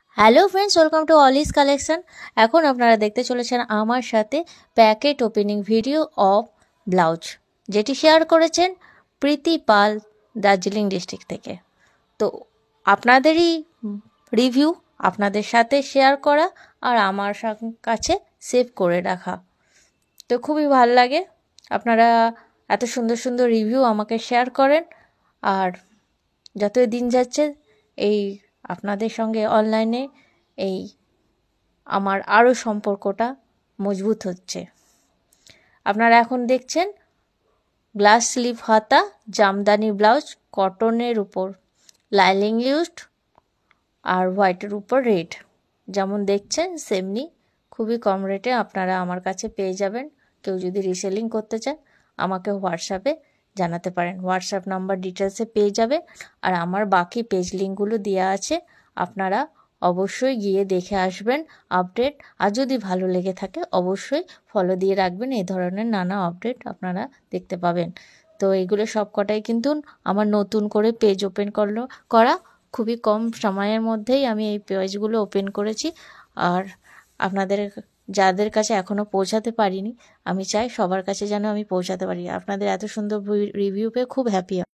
Hello friends, welcome to অলিস collection. এখন আপনারা দেখতে চলেছেন আমার সাথে packet opening video of blouse, যেটি শেয়ার করেছেন প্রীতি পাল, দার্জিলিং ডিস্ট্রিক্ট থেকে। তো আপনাদেরই রিভিউ আপনাদের সাথে শেয়ার করা আর আমার কাছে সেভ করে রাখা। তো খুবই ভালো লাগে আপনারা এত সুন্দর সুন্দর রিভিউ আমাকে শেয়ার করেন। আর যতই দিন যাচ্ছে এই আপনাদের সঙ্গে অনলাইনে এই আমার আরও সম্পর্কটা মজবুত হচ্ছে। আপনারা এখন দেখছেন গ্লাস স্লিভ হাতা জামদানি ব্লাউজ, কটনের উপর লাইনিং ইউজড আর হোয়াইটের উপর রেড। যেমন দেখছেন সেমনি খুবই কম রেটে আপনারা আমার কাছে পেয়ে যাবেন। কেউ যদি রিসেলিং করতে চান আমাকে হোয়াটসঅ্যাপে জানাতে পারেন, হোয়াটসঅ্যাপ নাম্বার ডিটেলসে পেয়ে যাবে। আর আমার বাকি পেজ লিঙ্কগুলো দেওয়া আছে, আপনারা অবশ্যই গিয়ে দেখে আসবেন আপডেট। আর যদি ভালো লেগে থাকে অবশ্যই ফলো দিয়ে রাখবেন, এই ধরনের নানা আপডেট আপনারা দেখতে পাবেন। তো এইগুলো সব কটাই কিন্তু আমার নতুন করে পেজ ওপেন করা খুবই কম সময়ের মধ্যেই আমি এই পেজগুলো ওপেন করেছি। আর আপনাদের যাদের কাছে এখনও পৌঁছাতে পারিনি, আমি চাই সবার কাছে যেন আমি পৌঁছাতে পারি। আপনাদের এত সুন্দর রিভিউ পেয়ে খুব হ্যাপি।